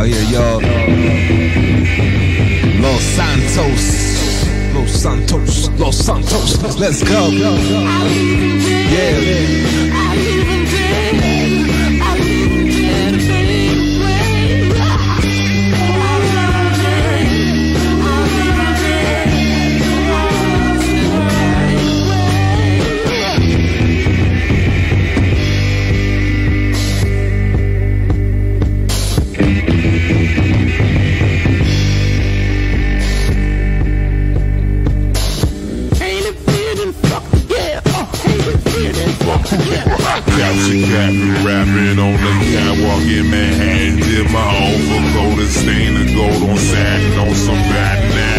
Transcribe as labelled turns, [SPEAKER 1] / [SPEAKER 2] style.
[SPEAKER 1] out here, y'all. Los Santos, let's go. Yeah.
[SPEAKER 2] She got me rapping on the catwalk in Manhattan. Did my overcoat and stain the gold on satin on some bat now.